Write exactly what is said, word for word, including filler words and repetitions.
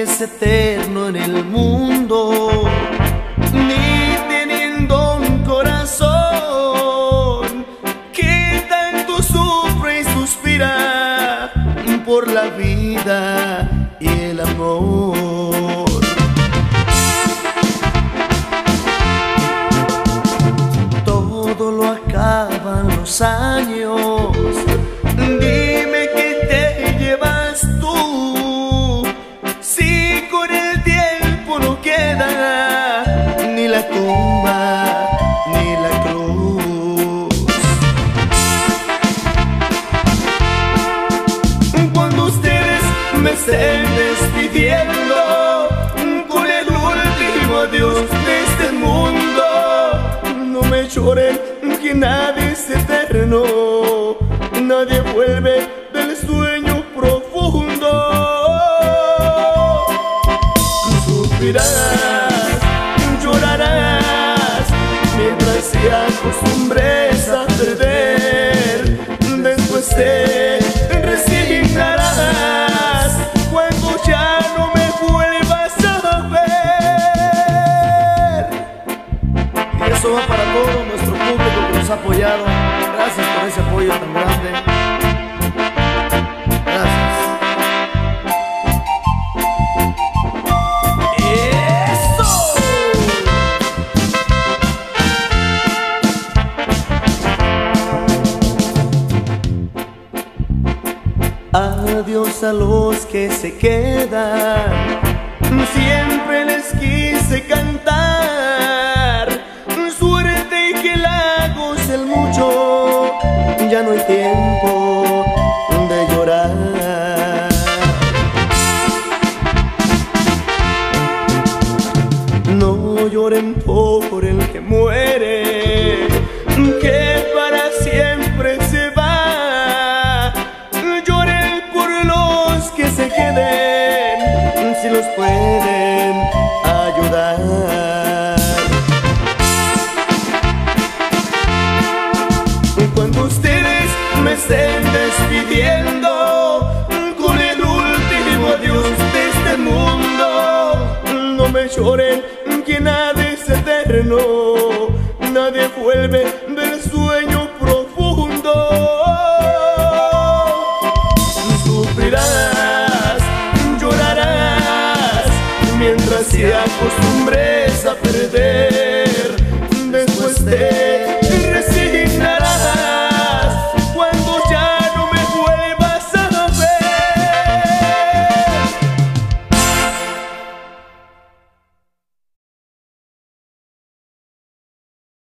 es eterno en el mundo, ni teniendo un corazón que tanto sufre y suspira por la vida y el amor. Todo lo acaban los años, dime qué te llevas tú, si con el tiempo no queda ni la tumba ni la cruz. Cuando ustedes me estén despidiendo con el último adiós de este mundo, no me lloren, que nadie es eterno, nadie vuelve del sueño profundo. Sufrirás, llorarás, mientras te acostumbres a perder. Después te resignarás cuando ya no me vuelvas a ver. Y eso va para todo nuestro público que nos ha apoyado. Gracias por ese apoyo tan grande. Gracias. ¡Eso! Adiós a los que se quedan, siempre les quise cantar. Suerte y que la gocen mucho, ya no hay tiempo de llorar. No lloren por el que muere, que para siempre se va. Lloren por los que se queden, si los pueden ayudar. Cuando ustedes me estén despidiendo con el último adiós de este mundo, no me lloren, que nadie es eterno, nadie vuelve del sueño profundo. Sufrirás, llorarás, mientras te acostumbres a perder.